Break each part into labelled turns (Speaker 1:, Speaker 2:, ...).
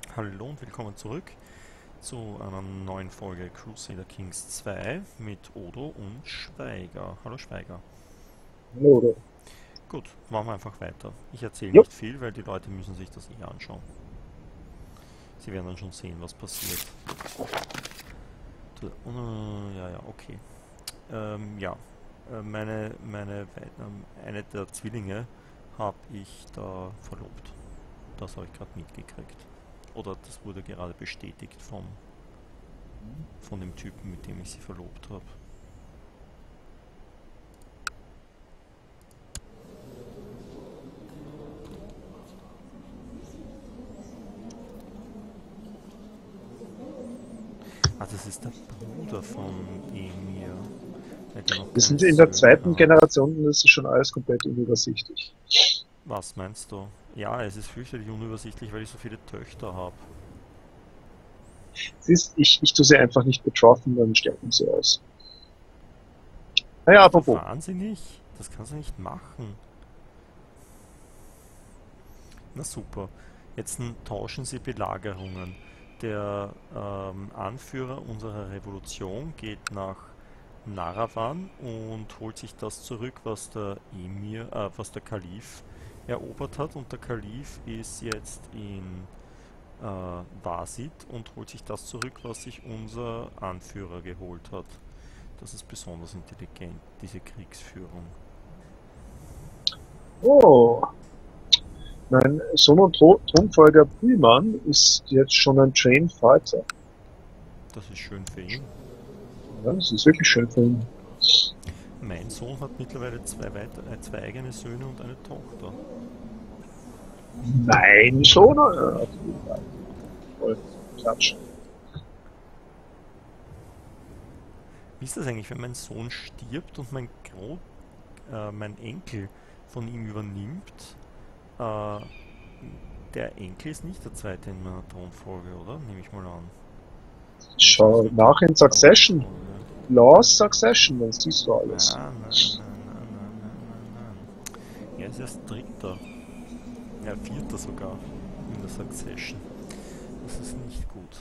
Speaker 1: Hallo und willkommen zurück zu einer neuen Folge Crusader Kings 2 mit Odo und Schweiger. Hallo Schweiger.
Speaker 2: Oder?
Speaker 1: Gut, machen wir einfach weiter. Ich erzähle
Speaker 2: Jo.
Speaker 1: nicht viel, weil die Leute müssen sich das eh anschauen. Sie werden dann schon sehen, was passiert. Ja, ja, okay. Ja, eine der Zwillinge habe ich da verlobt. Das habe ich gerade mitgekriegt. Oder das wurde gerade bestätigt von dem Typen, mit dem ich sie verlobt habe. Ah, das ist der Bruder von Emir, der noch
Speaker 2: Wir
Speaker 1: keine
Speaker 2: sind in der
Speaker 1: Söhne
Speaker 2: zweiten
Speaker 1: hat.
Speaker 2: Generation und es ist schon alles komplett unübersichtlich.
Speaker 1: Was meinst du? Ja, es ist fürchterlich unübersichtlich, weil ich so viele Töchter habe.
Speaker 2: Siehst, ich tue sie einfach nicht betroffen, dann sterben sie aus. Naja,
Speaker 1: Bist du
Speaker 2: apropos.
Speaker 1: wahnsinnig? Das kannst du nicht machen. Na super. Jetzt tauschen sie Belagerungen. Der Anführer unserer Revolution geht nach Narawan und holt sich das zurück, was der Kalif erobert hat. Und der Kalif ist jetzt in Vasid und holt sich das zurück, was sich unser Anführer geholt hat. Das ist besonders intelligent, diese Kriegsführung.
Speaker 2: Oh, mein Sohn und Thronfolger Buhlmann ist jetzt schon ein Trained Fighter.
Speaker 1: Das ist schön für ihn.
Speaker 2: Ja, das ist wirklich schön für ihn.
Speaker 1: Mein Sohn hat mittlerweile zwei eigene Söhne und eine Tochter.
Speaker 2: Mein Sohn, auf jeden Fall. Voll Klatsch.
Speaker 1: Wie ist das eigentlich, wenn mein Sohn stirbt und mein Enkel von ihm übernimmt? Äh, Der Enkel ist nicht der zweite in meiner Thronfolge, oder? Nehme ich mal an. Oder ist er auf
Speaker 2: Schau
Speaker 1: der
Speaker 2: nach in
Speaker 1: dritten
Speaker 2: Succession.
Speaker 1: Thronfolge?
Speaker 2: Lost Succession, dann siehst du alles.
Speaker 1: Nein, nein, nein, nein, nein, nein, nein, nein. Er ist erst dritter. Ja, vierter sogar in der Succession. Das ist nicht gut.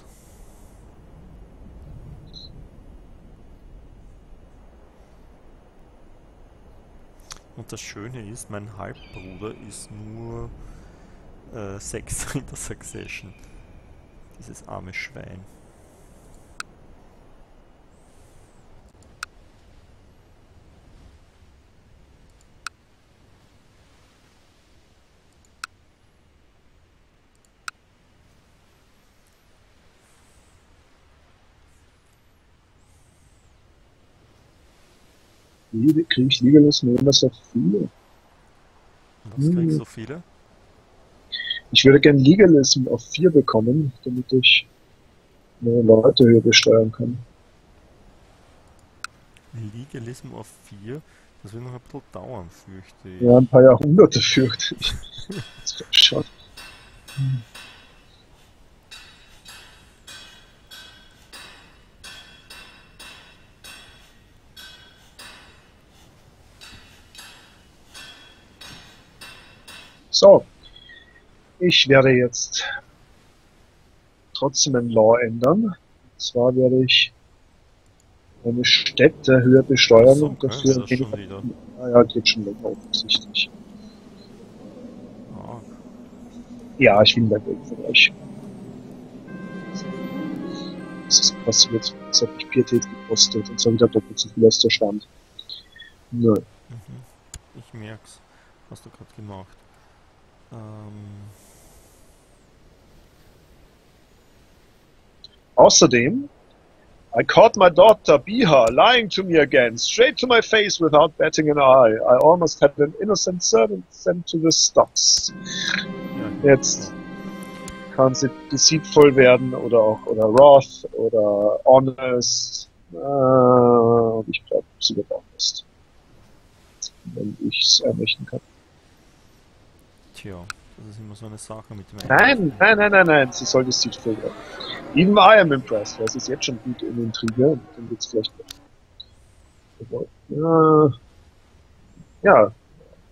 Speaker 1: Und das Schöne ist, mein Halbbruder ist nur Sechster in der Succession. Dieses arme Schwein.
Speaker 2: Kriege ich Legalist nur immer so viele?
Speaker 1: Was kriegst
Speaker 2: Hm.
Speaker 1: du so viele?
Speaker 2: Ich würde gerne Legalism auf 4 bekommen, damit ich mehr Leute höher besteuern kann.
Speaker 1: Legalism auf 4. Das wird noch ein bisschen dauern, fürchte
Speaker 2: Ja, ein
Speaker 1: ich.
Speaker 2: paar Jahrhunderte fürchte ich. Das wäre schon. So, ich werde jetzt trotzdem ein Law ändern. Und zwar werde ich meine Städte höher
Speaker 1: Ach
Speaker 2: besteuern
Speaker 1: so,
Speaker 2: und
Speaker 1: können sie
Speaker 2: dafür
Speaker 1: das schon
Speaker 2: weniger.
Speaker 1: wieder?
Speaker 2: Naja, geht schon länger offensichtlich.
Speaker 1: Ah,
Speaker 2: Ja, ich will mehr Geld von euch. Was ist passiert? Das hat mich Pietät gekostet und zwar wieder doppelt so viel als der Stand. Nö.
Speaker 1: mhm. Ich merk's. Hast du gerade gemacht. Ähm,
Speaker 2: Außerdem I caught my daughter Biha lying to me again, straight to my face without batting an eye. I almost had an innocent servant sent to the stocks.
Speaker 1: ja, ich merk's
Speaker 2: Jetzt
Speaker 1: schon.
Speaker 2: kann sie deceitful werden oder wrath oder honest. Und ich glaube, sie wird honest, wenn ich es errichten kann.
Speaker 1: Tja, das ist immer so eine Sache mit dem
Speaker 2: Nein,
Speaker 1: Einrichten.
Speaker 2: nein, nein, nein, nein, sie soll deceitful werden. Even I am impressed, weil sie ist jetzt schon gut in Intrige und dann wird es vielleicht noch. Ja,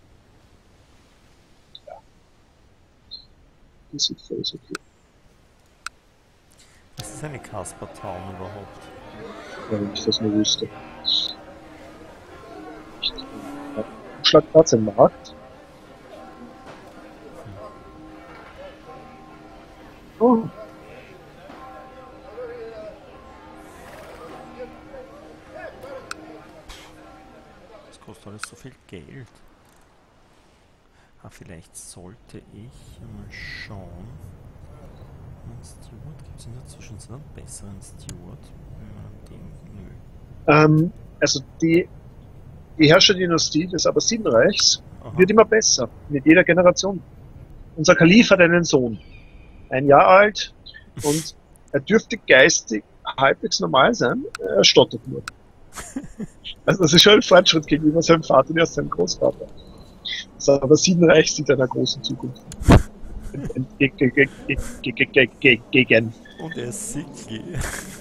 Speaker 2: deceitful ist okay.
Speaker 1: ist eine Casper Town überhaupt?
Speaker 2: Ja, wenn ich das nur wüsste. Umschlagplatz im Markt. Oh,
Speaker 1: Das kostet alles so viel Geld. Ah, vielleicht sollte ich mal schauen. Ein Steward, gibt es in der Zwischenzeit einen besseren Steward? Nö.
Speaker 2: also die Herrscherdynastie des Abbasidenreichs
Speaker 1: Aha.
Speaker 2: wird immer besser mit jeder Generation. Unser Kalif hat einen Sohn, 1 Jahr alt, und er dürfte geistig halbwegs normal sein, er stottert nur. Also das ist schon ein Fortschritt gegenüber seinem Vater und erst seinem Großvater. Das Abbasidenreich sieht einer großen Zukunft gegen.
Speaker 1: Und er ist sickly.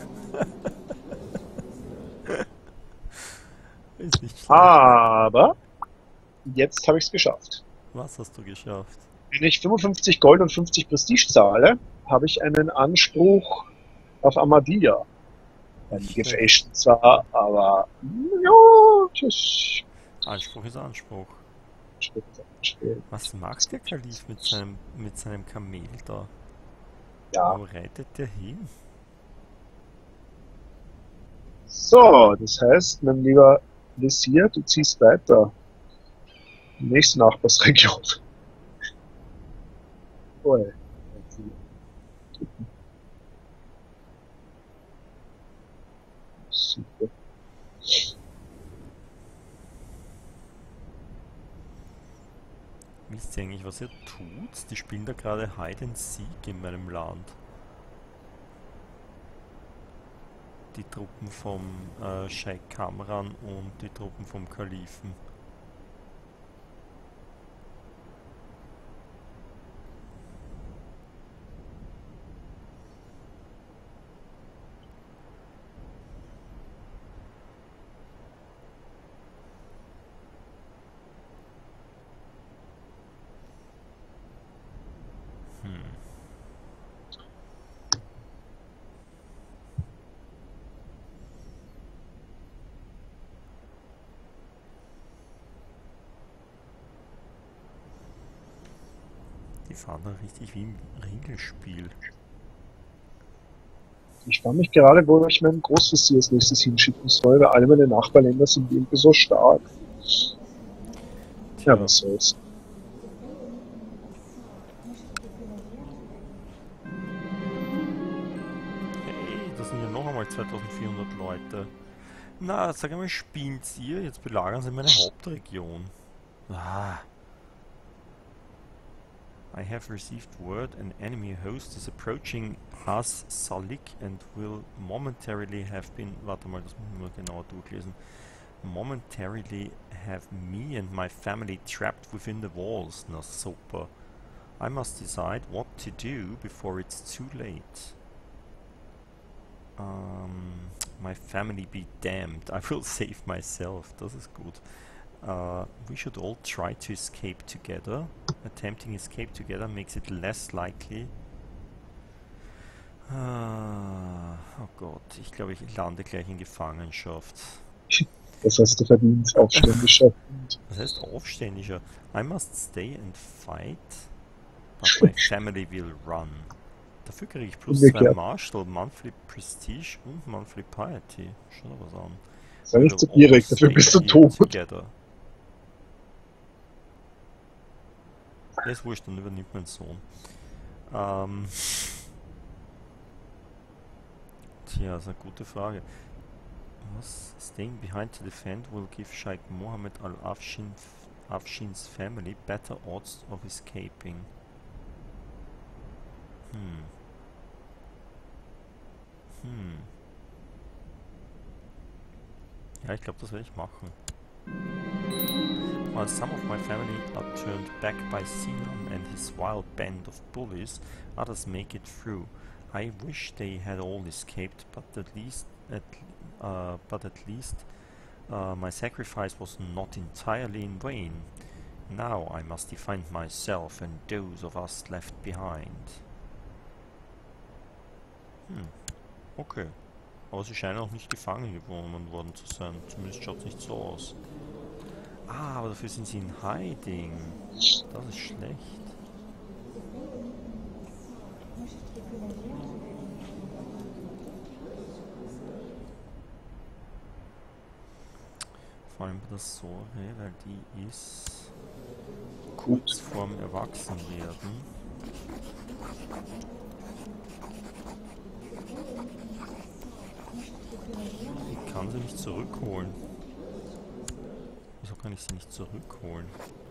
Speaker 1: Ist nicht schlecht.
Speaker 2: Aber jetzt habe ich es geschafft.
Speaker 1: Was hast du geschafft?
Speaker 2: Wenn ich 55 Gold und 50 Prestige zahle, habe ich einen Anspruch auf Ahmadiyya. Ein
Speaker 1: Nicht schlecht.
Speaker 2: gefälschten zwar, aber ja, das
Speaker 1: Anspruch ist Anspruch.
Speaker 2: steht.
Speaker 1: Was macht der Kalif mit seinem Kamel da?
Speaker 2: Ja.
Speaker 1: Wo reitet der hin?
Speaker 2: So, das heißt, mein lieber Visier, du ziehst weiter. Die nächste Nachbarsregion. Ui. Super.
Speaker 1: Wisst ihr eigentlich, was ihr tut? Die spielen da gerade Hide and Seek in meinem Land. Die Truppen vom Scheik Kamran und die Truppen vom Kalifen. Hm. Die fahren da richtig wie im Ringelspiel.
Speaker 2: Ich frage mich gerade, wo ich meinen Großvizier als nächstes hinschicken soll, weil alle meine Nachbarländer sind irgendwie so stark. Ja,
Speaker 1: Tja,
Speaker 2: was soll's.
Speaker 1: hey, da sind ja noch einmal 2400 Leute. Na, sag einmal, spinnt ihr? Jetzt belagern sie meine Hauptregion. Ah, I have received word an enemy host is approaching Has Salik and will momentarily have been. Warte mal, das muss ich mal genauer durchlesen. Momentarily have me and my family trapped within the walls. Na super. I must decide what to do before it's too late. My family be damned. I will save myself. Das ist gut. We should all try to escape together. Attempting escape together makes it less likely. Oh Gott, ich glaube, ich lande gleich in Gefangenschaft.
Speaker 2: Das hast du verdient, Aufständischer.
Speaker 1: Was heißt Aufständischer? I must stay and fight, but my family will run. Dafür kriege ich plus 2
Speaker 2: Umgekehrt.
Speaker 1: Martial, Monthly Prestige und Monthly Piety. Schau dir was an.
Speaker 2: Sei
Speaker 1: We
Speaker 2: nicht
Speaker 1: will
Speaker 2: zu
Speaker 1: all
Speaker 2: gierig, dafür
Speaker 1: stay
Speaker 2: bist du
Speaker 1: here
Speaker 2: tot.
Speaker 1: together. Ja, ist wurscht, dann übernimmt mein Sohn. Tja, das ist eine gute Frage. Was? Staying behind to defend will give Sheikh Mohammed al-Afshin's family better odds of escaping. Ja, ich glaube, das werde ich machen. While some of my family are turned back by Sinan and his wild band of bullies, others make it through. I wish they had all escaped, but at least my sacrifice was not entirely in vain. Now I must defend myself and those of us left behind. Okay. Aber sie scheinen auch nicht gefangen genommen worden zu sein. Zumindest schaut es nicht so aus. Ah, aber dafür sind sie in Hiding. Das ist schlecht. Vor allem bei der Sore, weil die ist kurz
Speaker 2: Gut.
Speaker 1: vorm Erwachsenwerden. Ich kann sie nicht zurückholen. Wieso kann ich sie nicht zurückholen?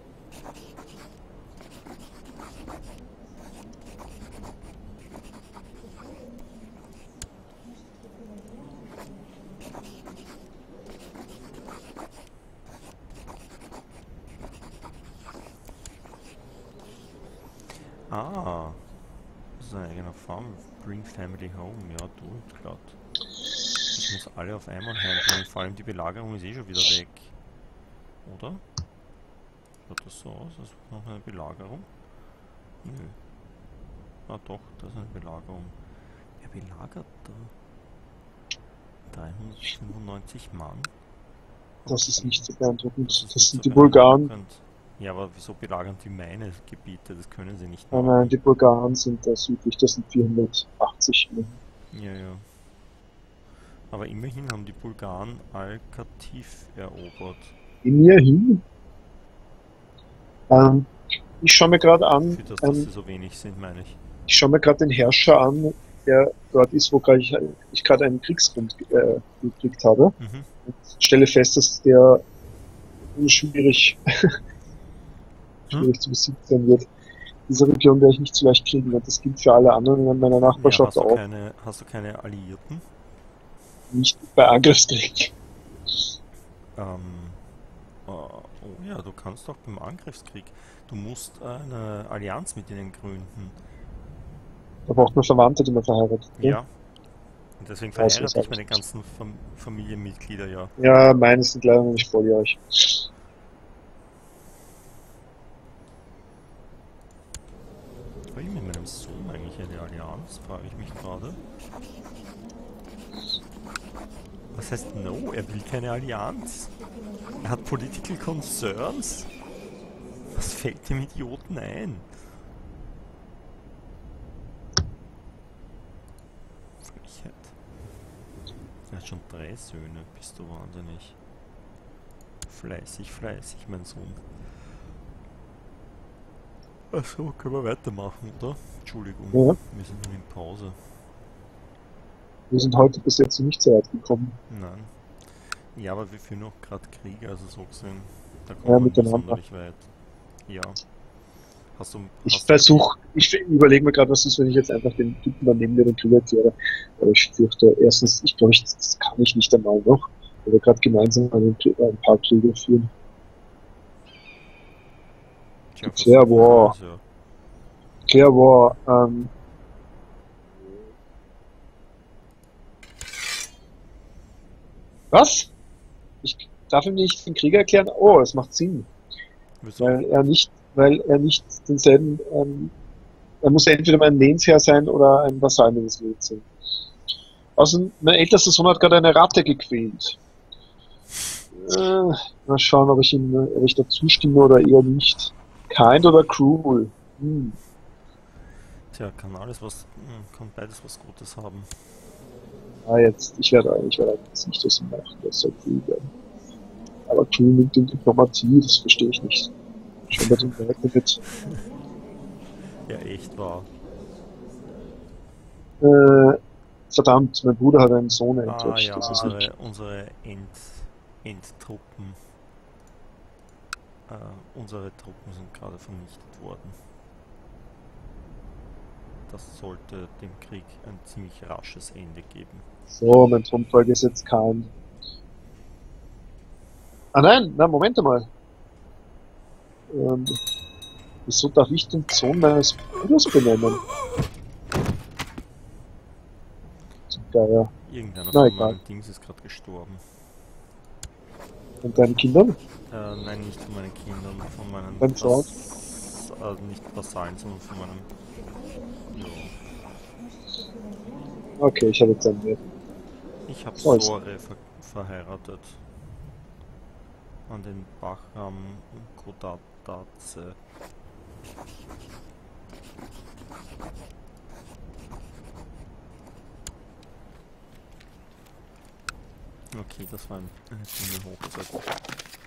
Speaker 1: Ah, das ist ein eigener Farm. Bring Family Home. Ja, tut glatt. Ich muss alle auf einmal heimbringen. Vor allem die Belagerung ist eh schon wieder weg. Oder? Schaut das so aus? Das ist noch eine Belagerung? Nö. Ah doch, das ist eine Belagerung. Wer belagert da? 395 Mann?
Speaker 2: Das ist nicht so beeindruckend.
Speaker 1: Das ist
Speaker 2: Das
Speaker 1: nicht
Speaker 2: sind
Speaker 1: so
Speaker 2: die Bulgaren.
Speaker 1: beeindruckend. Ja, aber wieso belagern die meine Gebiete? Das können sie nicht
Speaker 2: Nein, nein,
Speaker 1: machen.
Speaker 2: die Bulgaren sind da südlich, das sind 480.
Speaker 1: Ja, ja. Aber immerhin haben die Bulgaren Al-Katif erobert.
Speaker 2: In mir hin. Ähm, ich schaue mir gerade an,
Speaker 1: Für das, dass sie so wenig sind, meine ich.
Speaker 2: ich schaue mir gerade den Herrscher an, der dort ist, wo grad ich gerade einen Kriegsgrund gekriegt habe.
Speaker 1: Mhm.
Speaker 2: Und stelle fest, dass der schwierig,
Speaker 1: Hm?
Speaker 2: schwierig zu besiegen sein wird. Diese Region werde ich nicht so leicht kriegen und das gilt für alle anderen in meiner
Speaker 1: Ja,
Speaker 2: Nachbarschaft auch.
Speaker 1: hast du keine Alliierten?
Speaker 2: Nicht bei Angriffskrieg.
Speaker 1: Ähm, oh ja, du kannst doch beim Angriffskrieg. Du musst eine Allianz mit ihnen gründen.
Speaker 2: Da braucht man Verwandte, die man verheiratet. Ne?
Speaker 1: Ja. Und deswegen
Speaker 2: Also, das
Speaker 1: verheirate ich
Speaker 2: habe ich
Speaker 1: meine
Speaker 2: nicht.
Speaker 1: ganzen Familienmitglieder, ja.
Speaker 2: Ja, meine sind leider noch nicht volljährig.
Speaker 1: Habe ich mit meinem Sohn eigentlich eine Allianz? Frage ich mich gerade. Was heißt no? Er will keine Allianz. Er hat Political Concerns. Was fällt dem Idioten ein? Frechheit. Er hat schon 3 Söhne. Bist du wahnsinnig. Fleißig, fleißig, mein Sohn. Achso, können wir weitermachen, oder? Entschuldigung,
Speaker 2: Ja,
Speaker 1: wir sind noch in Pause.
Speaker 2: wir sind heute bis jetzt nicht so weit gekommen.
Speaker 1: Nein. Ja, aber wir führen auch gerade Krieg, also so gesehen, da
Speaker 2: Ja,
Speaker 1: kommt man nie
Speaker 2: miteinander.
Speaker 1: sonderlich weit. Ja. Hast du,
Speaker 2: Ich
Speaker 1: hast du bei dir...
Speaker 2: versuche, ich überlege mir gerade, was ist, wenn ich jetzt einfach den Typen dann neben mir den Krieg erkläre. Aber ich fürchte, erstens, ich glaube, das kann ich nicht einmal noch. Weil wir gerade gemeinsam ein paar Kriege führen.
Speaker 1: Tja,
Speaker 2: Declare
Speaker 1: versuchen wir
Speaker 2: War.
Speaker 1: es ja.
Speaker 2: Declare War. Was? Ich darf ihm nicht den Krieg erklären? Oh, es macht Sinn.
Speaker 1: Wieso?
Speaker 2: Weil er nicht denselben, er muss entweder mein Lehnsherr sein oder ein Vasall meines Lehns sein. Außerdem, mein ältester Sohn hat gerade eine Ratte gequält. Mal schauen, ob ich da zustimme oder eher nicht. Kind oder cruel? Hm.
Speaker 1: Tja, kann beides was Gutes haben.
Speaker 2: Ich werde jetzt nicht das machen, das soll cruel werden. Aber cruel mit der Diplomatie, das verstehe ich nicht. Schon bei den Werken mit,
Speaker 1: Ja, echt wahr.
Speaker 2: äh, verdammt, mein Bruder hat einen Sohn
Speaker 1: Ah
Speaker 2: enttäuscht,
Speaker 1: ja,
Speaker 2: das ist nicht,
Speaker 1: unsere Endtruppen. Unsere Truppen sind gerade vernichtet worden. Das sollte dem Krieg ein ziemlich rasches Ende geben.
Speaker 2: so, mein Thronfolger ist jetzt kein, nein, na, Moment einmal, ähm, wieso darf ich den Sohn meines Bruders benennen? Zum Geier.
Speaker 1: Irgendeiner
Speaker 2: Na,
Speaker 1: von
Speaker 2: egal.
Speaker 1: meinen Dings ist gerade gestorben.
Speaker 2: Und deinen Kindern?
Speaker 1: Nein, nicht von meinen Kindern, von meinen
Speaker 2: Dein Freund?
Speaker 1: nicht Vasallen, sondern von meinem... Ja.
Speaker 2: Okay, ich habe jetzt eine.
Speaker 1: Ich habe
Speaker 2: Oh, ist,
Speaker 1: Sore verheiratet. An den Bachram Kodatatze. Okay, das war eine Stunde Hochzeit.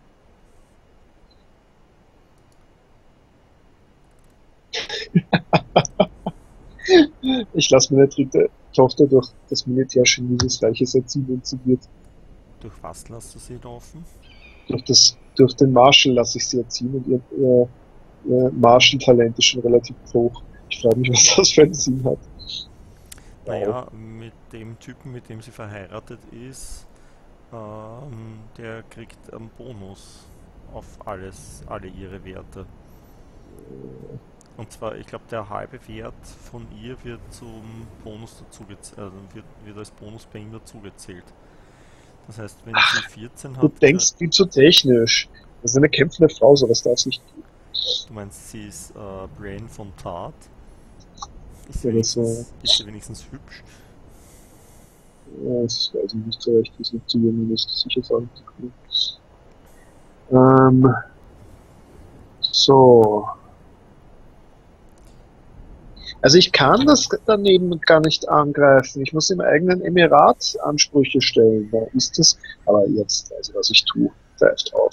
Speaker 2: ich lasse meine dritte Tochter durch das Militär chinesisches Reiches erziehen und sie wird
Speaker 1: Durch was lässt du sie laufen?
Speaker 2: durch den Marshall lasse ich sie erziehen und ihr Marshall-Talent ist schon relativ hoch. Ich frage mich, was das für einen Sinn hat. Wow.
Speaker 1: Naja, mit dem Typen, mit dem sie verheiratet ist, der kriegt einen Bonus auf alle ihre Werte. Und zwar, ich glaube, der halbe Wert von ihr wird zum Bonus dazugezählt, also wird als Bonus bei ihm dazugezählt. Das heißt, wenn sie 14
Speaker 2: Du
Speaker 1: hat,
Speaker 2: denkst viel zu technisch. Das ist eine kämpfende Frau, sowas darf es nicht geben.
Speaker 1: du meinst, sie ist Brain von Tart,
Speaker 2: Oder so.
Speaker 1: ist sie wenigstens hübsch?
Speaker 2: Ja, das weiß ich nicht so recht, das nicht zu jung, das sicher sagen zu können. Ähm, so. Also ich kann das daneben gar nicht angreifen. Ich muss im eigenen Emirat Ansprüche stellen. Da ist es. Aber jetzt weiß ich, was ich tue. Pfeift auf.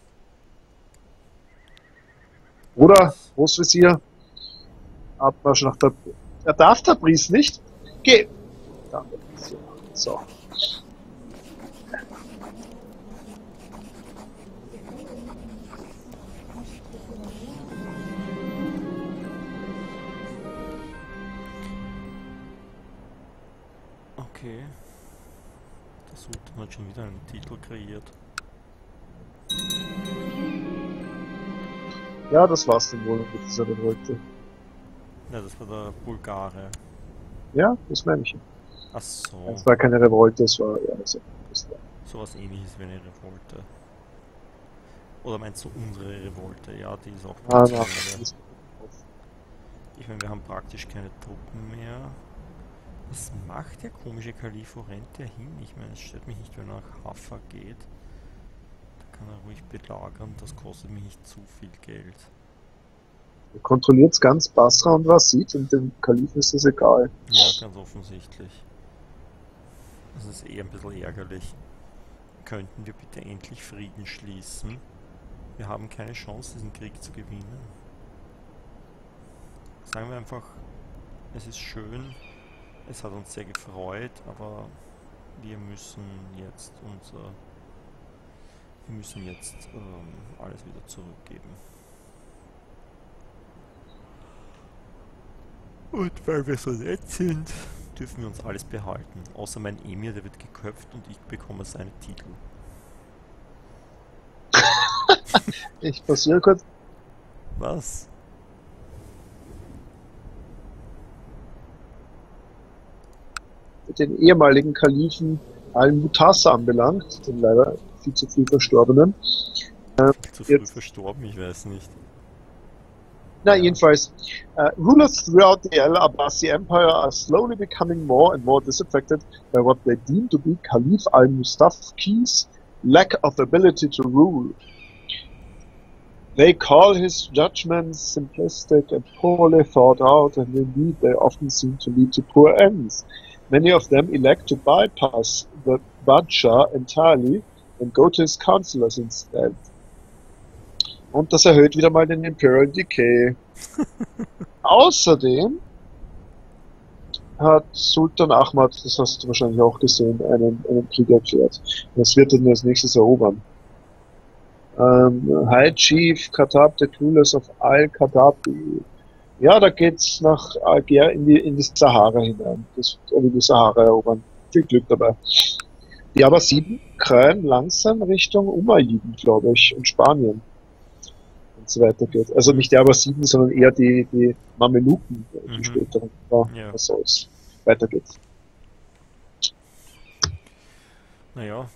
Speaker 2: Bruder,
Speaker 1: Was?
Speaker 2: Großvezier, Abmarsch nach der. Er darf Tabriz nicht? Geh! Da, so.
Speaker 1: Okay, der Sultan hat schon wieder einen Titel kreiert.
Speaker 2: Ja, das war's dann wohl mit dieser Revolte.
Speaker 1: Ja, das war der Bulgare.
Speaker 2: Ja, das meine ich.
Speaker 1: Ach so,
Speaker 2: Es war keine Revolte, es war ja so.
Speaker 1: sowas ähnliches wie eine Revolte. Oder meinst du unsere Revolte? Ja, die ist auch
Speaker 2: Ah,
Speaker 1: nichts
Speaker 2: na,
Speaker 1: mehr.
Speaker 2: das,
Speaker 1: Ich meine, wir haben praktisch keine Truppen mehr. Was macht der komische Kalif Orente hin? Ich meine, es stört mich nicht, wenn er nach Haffa geht. Da kann er ruhig belagern, das kostet mich nicht zu viel Geld.
Speaker 2: kontrolliert ganz Basra und was sieht und dem Kalifen ist das egal.
Speaker 1: Ja, ganz offensichtlich. Das ist eher ein bisschen ärgerlich. Könnten wir bitte endlich Frieden schließen? Wir haben keine Chance, diesen Krieg zu gewinnen. Sagen wir einfach, es ist schön, es hat uns sehr gefreut, aber wir müssen jetzt alles wieder zurückgeben. Und weil wir so nett sind, dürfen wir uns alles behalten. Außer mein Emir, der wird geköpft und ich bekomme seine Titel.
Speaker 2: Ich passiere kurz.
Speaker 1: Was?
Speaker 2: Den ehemaligen Kalifen Al-Mutasa anbelangt, den leider viel zu früh verstorbenen.
Speaker 1: Viel zu früh
Speaker 2: Jetzt,
Speaker 1: verstorben, ich weiß nicht.
Speaker 2: na,
Speaker 1: Ja.
Speaker 2: jedenfalls, rulers throughout the Al-Abbasi Empire are slowly becoming more and more disaffected by what they deem to be Caliph al-Mustafki's lack of ability to rule. They call his judgments simplistic and poorly thought out, and indeed they often seem to lead to poor ends. Many of them elect to bypass the Badshah entirely and go to his counselors instead. Und das erhöht wieder mal den Imperial Decay. Außerdem hat Sultan Ahmad, das hast du wahrscheinlich auch gesehen, einen Krieg erklärt. Das wird er als nächstes erobern. High Chief Khatab, the Rulers of Al-Khadabi. Ja, da geht's nach Algier in die Sahara hinein. Er will die Sahara erobern. Viel Glück dabei. Die Abbasiden kreuen langsam Richtung Umayyiden, glaube ich, und Spanien, wenn es weitergeht. Also nicht die Abbasiden, sondern eher die Mameluken, die späteren. Ja,
Speaker 1: Ja.
Speaker 2: was soll's. Weiter geht's.
Speaker 1: Naja,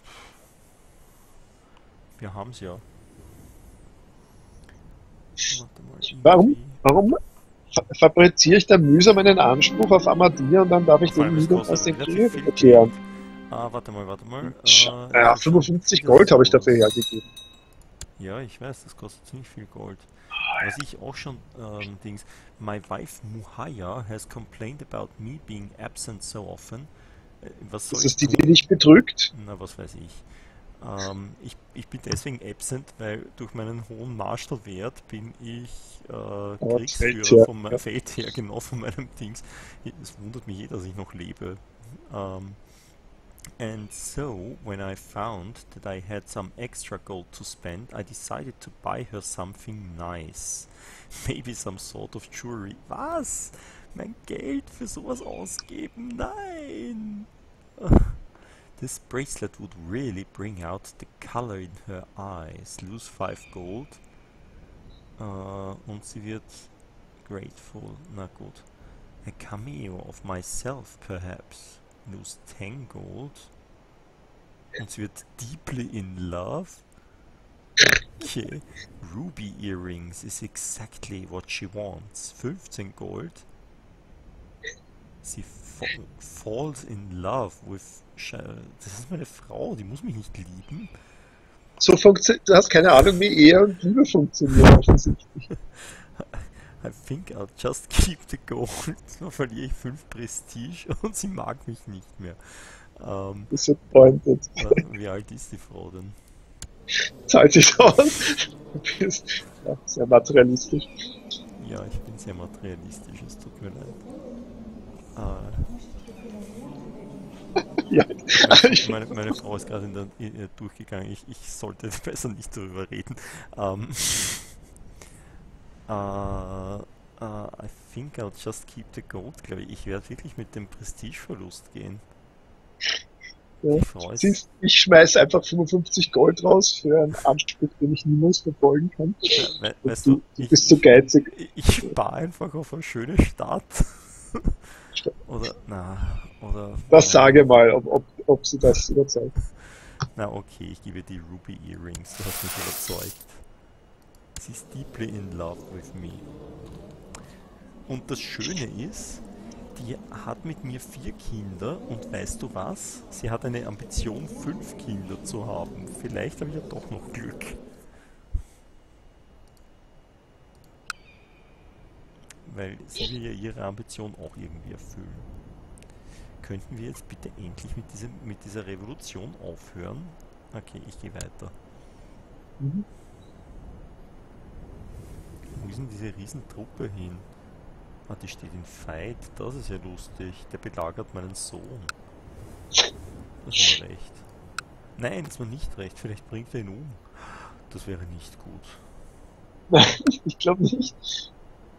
Speaker 1: wir haben's ja. Warte mal,
Speaker 2: Warum?
Speaker 1: irgendwie.
Speaker 2: Warum fabriziere ich da mühsam einen Anspruch auf Amadir und dann darf ich
Speaker 1: Vor
Speaker 2: den
Speaker 1: allem, es
Speaker 2: nieder
Speaker 1: kostet
Speaker 2: aus den
Speaker 1: relativ
Speaker 2: Krieg
Speaker 1: viel Geld.
Speaker 2: erklären.
Speaker 1: Warte mal, warte mal. Ich
Speaker 2: Ja,
Speaker 1: will schauen,
Speaker 2: 55
Speaker 1: wie das
Speaker 2: Gold habe ich dafür
Speaker 1: aus.
Speaker 2: hergegeben.
Speaker 1: Ja, ich weiß, das kostet ziemlich viel Gold. Was ich auch schon, Dings. My wife Muhaya has complained about me being absent so often. Was soll
Speaker 2: Ist
Speaker 1: ich
Speaker 2: das die, die
Speaker 1: tun?
Speaker 2: dich betrügt?
Speaker 1: Na, was weiß ich. Ich bin deswegen absent, weil durch meinen hohen Marshal-Wert bin ich
Speaker 2: Aber fällt
Speaker 1: Kriegsführer
Speaker 2: her.
Speaker 1: vom
Speaker 2: Ja.
Speaker 1: Feld her, genau von meinem Dings. Es wundert mich eh, dass ich noch lebe. Ähm, and so, when I found that I had some extra gold to spend, I decided to buy her something nice. Maybe some sort of jewelry. Was? Mein Geld für sowas ausgeben? Nein! This bracelet would really bring out the color in her eyes. Lose 5 Gold. Und sie wird grateful. Na gut. A cameo of myself, perhaps. Lose 10 Gold. Und sie wird deeply in love. Okay. Ruby earrings is exactly what she wants. 15 Gold. Sie falls in love with. Das ist meine Frau, die muss mich nicht lieben.
Speaker 2: So funktioniert, du hast keine Ahnung, wie Ehe und Liebe funktionieren, offensichtlich.
Speaker 1: I think I'll just keep the gold. Dann verliere ich 5 Prestige und sie mag mich nicht mehr.
Speaker 2: Disappointed.
Speaker 1: Wie alt ist die Frau denn?
Speaker 2: Zahlt sich aus. Du bist ja, sehr materialistisch.
Speaker 1: Ja, ich bin sehr materialistisch, es tut mir leid. Äh,
Speaker 2: Ja, ich,
Speaker 1: meine Frau ist gerade durchgegangen. Ich sollte besser nicht darüber reden. Ähm, I think I'll just keep the gold, glaube ich. Ich werde wirklich mit dem Prestigeverlust gehen.
Speaker 2: ja.
Speaker 1: Die Frau ist.
Speaker 2: Siehst, ich schmeiß einfach 55 Gold raus für einen Anspruch, den ich niemals verfolgen kann.
Speaker 1: Na,
Speaker 2: Und
Speaker 1: weißt du,
Speaker 2: du bist zu geizig.
Speaker 1: ich spare einfach auf eine schöne Stadt. Oder, na, oder,
Speaker 2: Das
Speaker 1: nein.
Speaker 2: sage mal, ob sie das überzeugt.
Speaker 1: Na, okay, ich gebe die Ruby Earrings. Du hast mich überzeugt. Sie ist deeply in love with me. Und das Schöne ist, die hat mit mir 4 Kinder und weißt du was? Sie hat eine Ambition, 5 Kinder zu haben. Vielleicht habe ich ja doch noch Glück. Weil sie will ja ihre Ambition auch irgendwie erfüllen. Könnten wir jetzt bitte endlich mit dieser Revolution aufhören? Okay, ich gehe weiter.
Speaker 2: Mhm.
Speaker 1: Wo ist denn diese Riesentruppe hin? Ah, die steht in Fight. Das ist ja lustig. Der belagert meinen Sohn. Das ist mal recht. Nein, das war nicht recht. Vielleicht bringt er ihn um. Das wäre nicht gut.
Speaker 2: Nein, ich glaube nicht.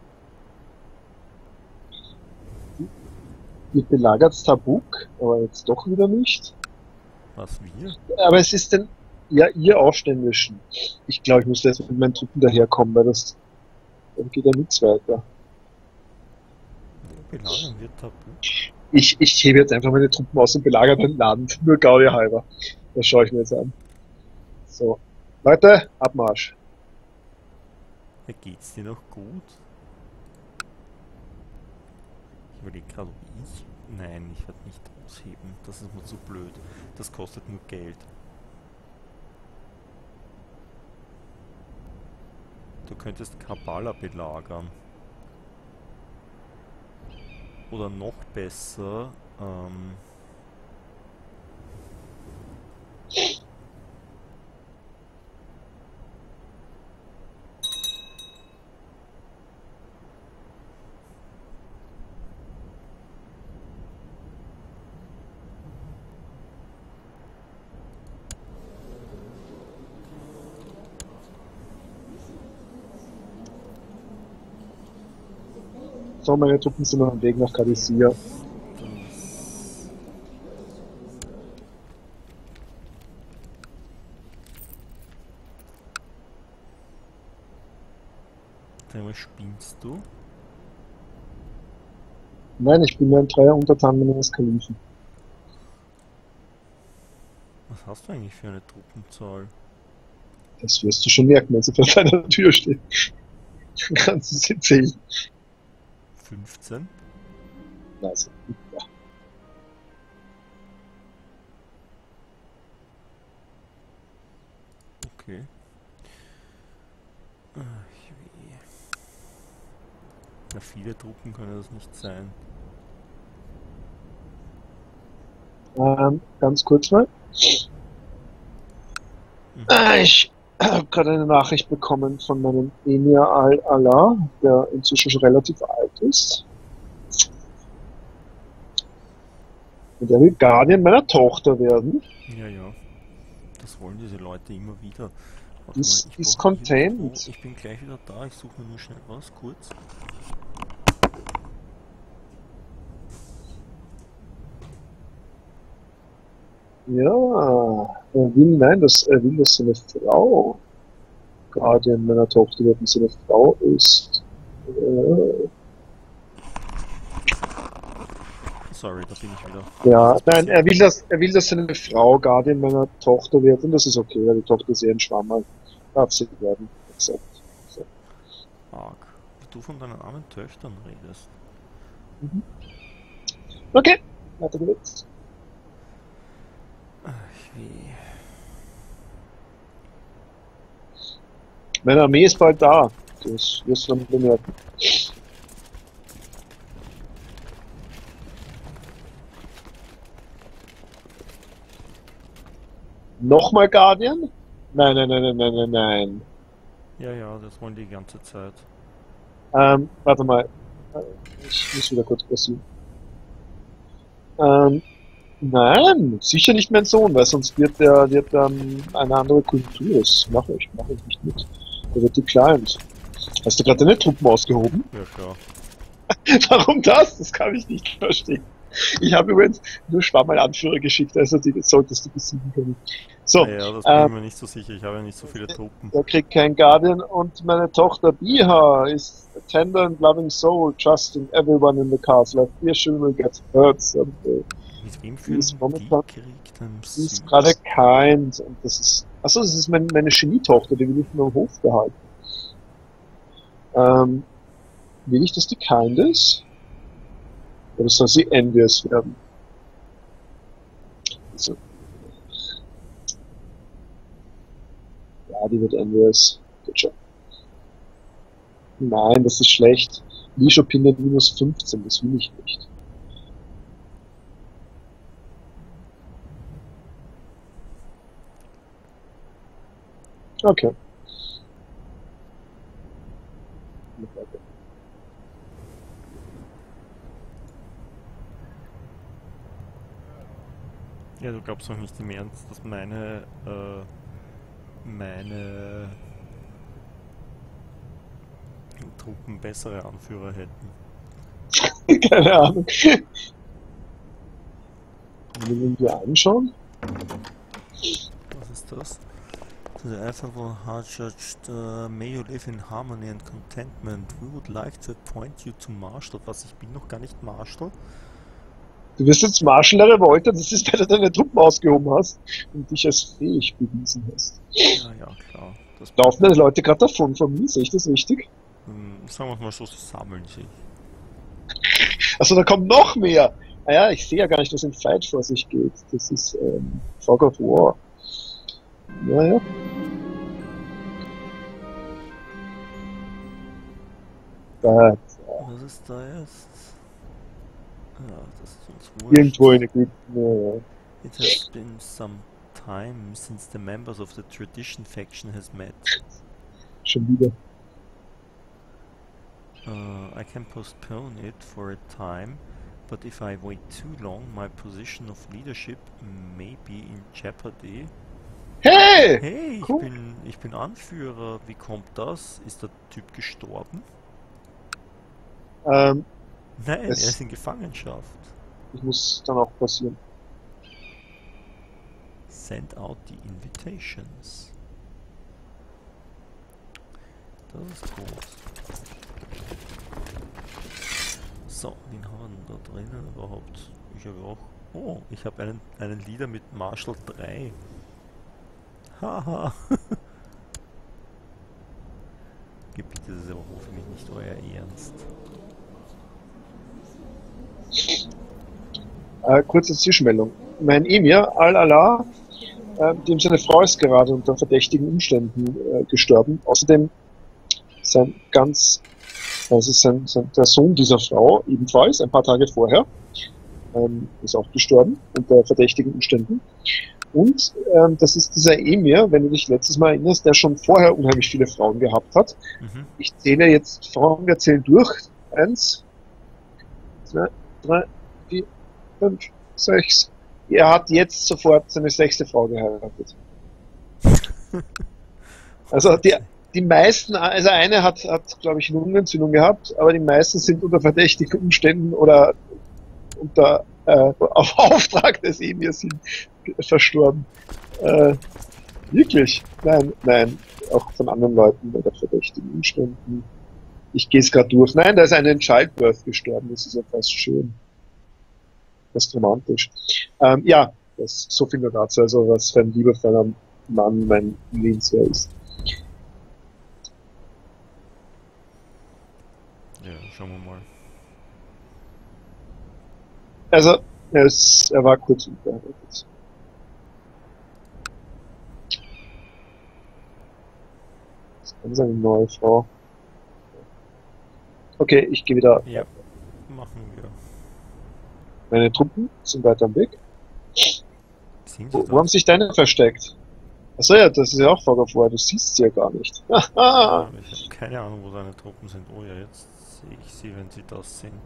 Speaker 2: Ihr belagert Tabuk, aber jetzt doch wieder nicht.
Speaker 1: Was, wir?
Speaker 2: Aber es ist denn, ja, ihr Aufständischen. Ich glaube, ich muss jetzt mit meinen Truppen daherkommen, weil das, dann geht ja nichts weiter.
Speaker 1: Wo belagern wir Tabu?
Speaker 2: Ich hebe jetzt einfach meine Truppen aus dem belagerten Land. Nur Gaudi halber. Das schaue ich mir jetzt an. So. Leute, Abmarsch.
Speaker 1: Ja, geht's dir noch gut? Ich überlege gerade, ob ich. Nein, ich werde nicht ausheben. Das ist mir zu blöd. Das kostet nur Geld. Du könntest Kabbala belagern. Oder noch besser,
Speaker 2: So, meine Truppen sind auf dem Weg nach Kadisia.
Speaker 1: das. Dreimal spinnst du?
Speaker 2: Nein, ich bin nur ein treuer Untertan meines Kalifen.
Speaker 1: Was hast du eigentlich für eine Truppenzahl?
Speaker 2: Das wirst du schon merken, wenn sie vor deiner Tür stehen. Dann kannst du sie zählen.
Speaker 1: 15.
Speaker 2: Also, ja.
Speaker 1: Okay. Ach, wie. Na, viele Truppen können das nicht sein.
Speaker 2: Ganz kurz mal.
Speaker 1: Mhm.
Speaker 2: Ich habe gerade eine Nachricht bekommen von meinem Emir Al-Allah, der inzwischen schon relativ alt ist. Und der will Guardian meiner Tochter werden.
Speaker 1: Ja, ja. Das wollen diese Leute immer wieder.
Speaker 2: Die
Speaker 1: Warte mal,
Speaker 2: ist,
Speaker 1: ich
Speaker 2: die ist
Speaker 1: brauche irgendwo.
Speaker 2: content.
Speaker 1: Ich bin gleich wieder da. Ich suche mir nur schnell was, kurz.
Speaker 2: Ja, er will, dass seine Frau Guardian meiner Tochter wird und seine Frau ist.
Speaker 1: Sorry, da bin ich wieder. Was
Speaker 2: Ja,
Speaker 1: ist
Speaker 2: nein,
Speaker 1: passiert?
Speaker 2: er will, dass seine Frau Guardian meiner Tochter wird und das ist okay, weil die Tochter ist eher ein Schwammerl. Darf sie werden. Exakt. So.
Speaker 1: Arg. Wie du von deinen armen Töchtern redest.
Speaker 2: Mhm. Okay, weiter geht's.
Speaker 1: Ach, wie.
Speaker 2: Meine Armee ist bald da. Das wirst du dann bemerken. Nochmal Guardian? Nein, nein, nein, nein, nein, nein, nein.
Speaker 1: Ja, ja, das wollen die ganze Zeit.
Speaker 2: Warte mal. Äh, Ich muss wieder kurz passieren. Ähm, nein, sicher nicht mein Sohn, weil sonst wird eine andere Kultur. Das mache ich nicht mit. Der wird declined. Hast du gerade deine Truppen ausgehoben?
Speaker 1: Ja, klar.
Speaker 2: Warum das? Das kann ich nicht verstehen. Ich habe übrigens nur Schwammerl-Anführer geschickt, also die solltest du besiegen können. So,
Speaker 1: Naja, das bin ich mir nicht so sicher. Ich habe ja nicht so viele Truppen.
Speaker 2: er kriegt kein Guardian und meine Tochter Biha is a tender and loving soul, trusting everyone in the castle. I fear she will get hurt someday.
Speaker 1: Mit wem
Speaker 2: Die
Speaker 1: führen
Speaker 2: ist
Speaker 1: die
Speaker 2: momentan,
Speaker 1: Krieg denn im
Speaker 2: die ist
Speaker 1: Süden?
Speaker 2: gerade kind und das ist, achso, das ist meine Genietochter, die will ich nur am Hof behalten. Ähm, will ich, dass die kind ist? Oder soll sie envious werden? Also, ja, die wird envious. Good job. Nein, das ist schlecht. Leash Opinion minus 15, das will ich nicht. Okay.
Speaker 1: Ja, du glaubst doch nicht im Ernst, dass meine Truppen bessere Anführer hätten.
Speaker 2: Keine Ahnung. Wollen wir anschauen?
Speaker 1: Was ist das? To the Admirable Hard-Judged, may you live in harmony and contentment. We would like to appoint you to Marshal. Was, ich bin noch gar nicht Marshal?
Speaker 2: Du wirst jetzt Marshal der Revolte, das ist, weil du deine Truppen ausgehoben hast und dich als fähig bewiesen hast.
Speaker 1: Ja, ja, klar. Das
Speaker 2: Laufen deine Leute gerade davon von mir? Sehe ich das richtig?
Speaker 1: sagen wir mal so, sie sammeln sich.
Speaker 2: Achso, da kommt noch mehr! Naja, ich sehe ja gar nicht, was im Fight vor sich geht. Das ist Fog of War. Naja. Da,
Speaker 1: Was ist da jetzt? Ah, das ist uns wurscht.
Speaker 2: irgendwo in Ägypten. Ja.
Speaker 1: It has been some time since the members of the Tradition faction has met.
Speaker 2: Schon wieder.
Speaker 1: I can postpone it for a time, but if I wait too long, my position of leadership may be in jeopardy.
Speaker 2: Hey!
Speaker 1: Hey,
Speaker 2: Cool.
Speaker 1: ich bin Anführer. Wie kommt das? Ist der Typ gestorben?
Speaker 2: Ähm,
Speaker 1: Nein, er
Speaker 2: es,
Speaker 1: ist in Gefangenschaft.
Speaker 2: das muss dann auch passieren.
Speaker 1: Send out the invitations. Das ist gut. So, wen haben wir denn da drinnen überhaupt? Ich habe auch... Oh, ich habe einen Leader mit Marshall 3. Haha. Gebiete, das ist aber hoffentlich nicht euer Ernst.
Speaker 2: Kurze Zwischenmeldung. Mein Emir, Al-Allah, dem seine Frau ist gerade unter verdächtigen Umständen gestorben. Außerdem sein also der Sohn dieser Frau ebenfalls, ein paar Tage vorher, ist auch gestorben unter verdächtigen Umständen. Und das ist dieser Emir, wenn du dich letztes Mal erinnerst, der schon vorher unheimlich viele Frauen gehabt hat.
Speaker 1: Mhm.
Speaker 2: Ich zähle jetzt Frauen, wir zählen durch. 1, 2, 3, 4, 5, 6. Er hat jetzt sofort seine 6. Frau geheiratet. Also die meisten, also eine hat glaube ich, Lungenentzündung gehabt, aber die meisten sind unter verdächtigen Umständen oder unter auf Auftrag des Emirs verstorben. Wirklich? Nein, nein. Auch von anderen Leuten unter verdächtigen Umständen. Ich gehe es gerade durch. Nein, da ist eine in Childbirth gestorben. Das ist ja fast schön. Fast romantisch. Ja, das so viel nur dazu. Also was für ein liebevoller Mann mein Lebensjahr ist.
Speaker 1: Ja, schauen wir mal.
Speaker 2: Also, er war kurz unverheiratet. Das ist eine neue Frau. Okay, ich gehe wieder.
Speaker 1: Ja, machen wir.
Speaker 2: Meine Truppen sind weiter am Weg.
Speaker 1: Sind sie
Speaker 2: Wo haben
Speaker 1: das?
Speaker 2: sich deine versteckt? Achso, ja, das ist ja auch Frage vorher. Du siehst sie ja gar nicht.
Speaker 1: Ja, ich habe keine Ahnung, wo seine Truppen sind. Oh ja, jetzt sehe ich sie, wenn sie das sind.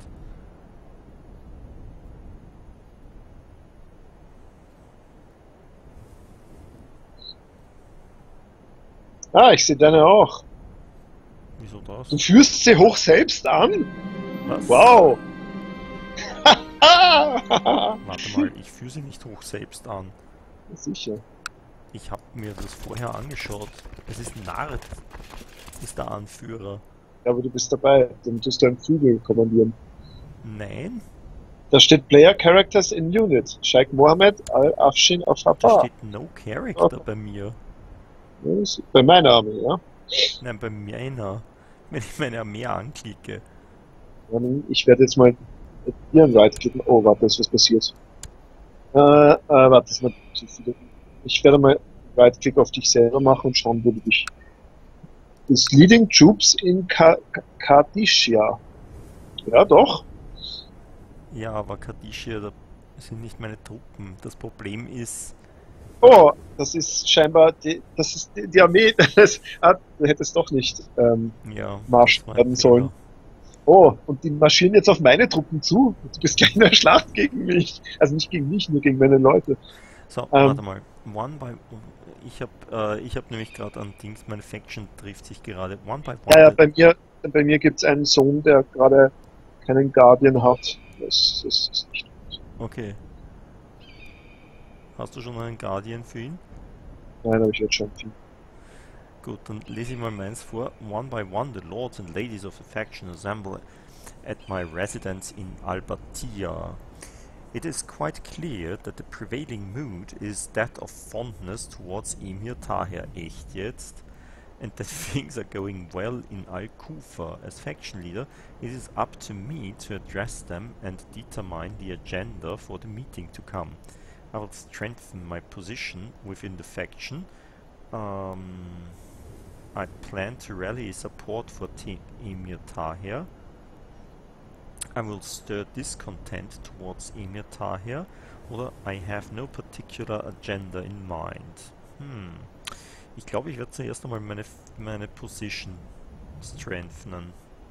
Speaker 2: Ich sehe deine auch.
Speaker 1: Wieso das?
Speaker 2: Du führst sie hoch selbst an?
Speaker 1: Was?
Speaker 2: Wow!
Speaker 1: Warte mal, ich führe sie nicht hoch selbst an.
Speaker 2: Sicher.
Speaker 1: Ich habe mir das vorher angeschaut. Es ist Nard, ist der Anführer.
Speaker 2: Ja, aber du bist dabei. Dann tust du einen Flügel kommandieren.
Speaker 1: Nein,
Speaker 2: Da steht Player Characters in Unit. Sheikh Mohammed Al-Afshin
Speaker 1: da
Speaker 2: Afapa.
Speaker 1: steht No Character bei mir.
Speaker 2: Bei meiner Armee, ja.
Speaker 1: Nein, bei meiner. Wenn ich meine Armee anklicke.
Speaker 2: Ich werde jetzt mal hier right-klicken. Oh, warte, ist was passiert. Warte, das ist mal zu viele. Ich werde mal right-click auf dich selber machen und schauen, wo du dich. Das Leading Troops in Kadishia. Ja, doch.
Speaker 1: Ja, aber Kadishia, da sind nicht meine Truppen. Das Problem ist,
Speaker 2: Oh, das ist scheinbar die Armee. Du hättest doch nicht
Speaker 1: ja,
Speaker 2: Marsch
Speaker 1: das war ein
Speaker 2: werden sollen.
Speaker 1: Fehler.
Speaker 2: Oh, und die marschieren jetzt auf meine Truppen zu. Du bist gleich in der Schlacht gegen mich. Also nicht gegen mich, nur gegen meine Leute.
Speaker 1: So,
Speaker 2: Ähm,
Speaker 1: warte mal. Ich hab nämlich gerade an Dings, meine Faction trifft sich gerade. One by
Speaker 2: ja,
Speaker 1: one.
Speaker 2: bei mir gibt es einen Sohn, der gerade keinen Guardian hat. Das ist nicht gut.
Speaker 1: Okay. Hast du schon einen Guardian für ihn?
Speaker 2: Nein, habe ich jetzt schon viel.
Speaker 1: Gut, dann lese ich mal meins vor. One by one, the lords and ladies of the faction assemble at my residence in Albatia. It is quite clear that the prevailing mood is that of fondness towards Emir Tahir. Echt jetzt? And that things are going well in Al-Kufa. As faction leader, it is up to me to address them and determine the agenda for the meeting to come. I will strengthen my position within the faction. I plan to rally support for Team Emir Tahir. I will stir discontent towards Emir Tahir, oder I have no particular agenda in mind. Ich glaube, ich werde zuerst einmal meine Position strengthenen.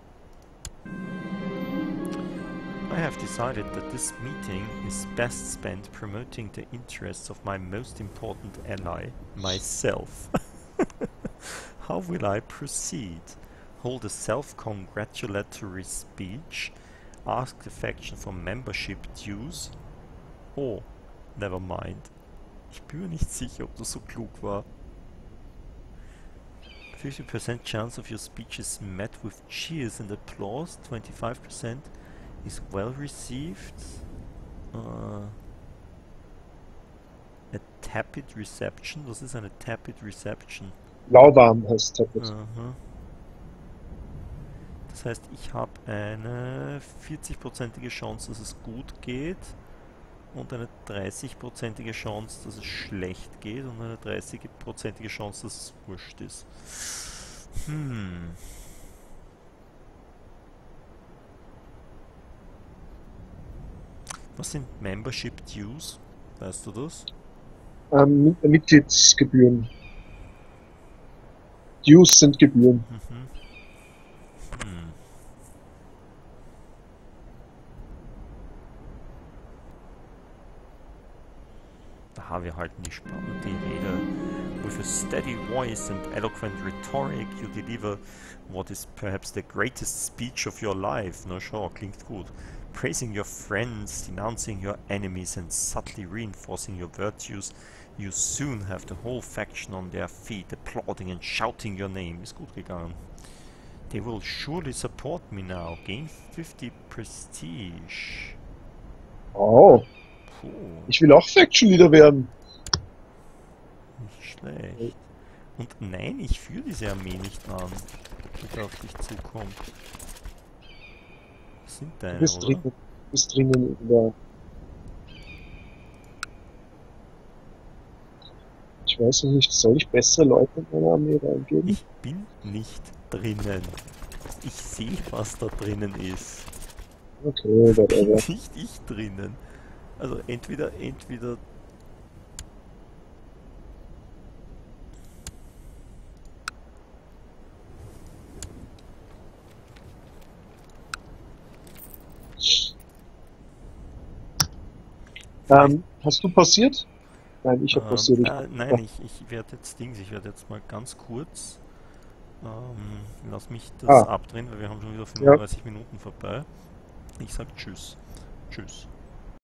Speaker 1: I have decided that this meeting is best spent promoting the interests of my most important ally, myself. How will I proceed? Hold a self-congratulatory speech? Ask the faction for membership dues? Oh, never mind. Ich bin mir nicht sicher, ob das so klug war. 50% chance of your speech is met with cheers and applause. 25% is well received. A tepid reception. Was ist eine tepid reception?
Speaker 2: Lauwarm heißt Tablet.
Speaker 1: Aha. Das heißt, ich habe eine 40%ige Chance, dass es gut geht und eine 30-prozentige Chance, dass es schlecht geht und eine 30-prozentige Chance, dass es wurscht ist. Hm. Was sind Membership Dues? Weißt du das?
Speaker 2: Mitgliedsgebühren. Dues sind Gebühren.
Speaker 1: Mhm. Hm. Da wir halten die spannende Rede. With a steady voice and eloquent rhetoric, you deliver what is perhaps the greatest speech of your life. Na schau, klingt gut. Praising your friends, denouncing your enemies and subtly reinforcing your virtues, you soon have the whole faction on their feet, applauding and shouting your name. Ist gut gegangen. They will surely support me now. Gain 50 prestige.
Speaker 2: Oh,
Speaker 1: Puh,
Speaker 2: ich will auch Faction Leader werden.
Speaker 1: nicht schlecht. Und nein, ich führe diese Armee nicht an, die da auf dich zukommt. Das sind
Speaker 2: Du
Speaker 1: deine,
Speaker 2: bist
Speaker 1: oder?
Speaker 2: drinnen in der. Ich weiß noch nicht, soll ich bessere Leute in meine Armee reingeben?
Speaker 1: Ich bin nicht drinnen. Ich sehe, was da drinnen ist.
Speaker 2: Okay, whatever.
Speaker 1: Nicht ich drinnen. Also entweder.
Speaker 2: Hast du passiert? Nein, ich habe passiert.
Speaker 1: Nein, ich werde jetzt ich werde jetzt mal ganz kurz. Lass mich das
Speaker 2: Ah,
Speaker 1: abdrehen, weil wir haben schon wieder
Speaker 2: ja.
Speaker 1: 35 Minuten vorbei. Ich sag Tschüss. Tschüss.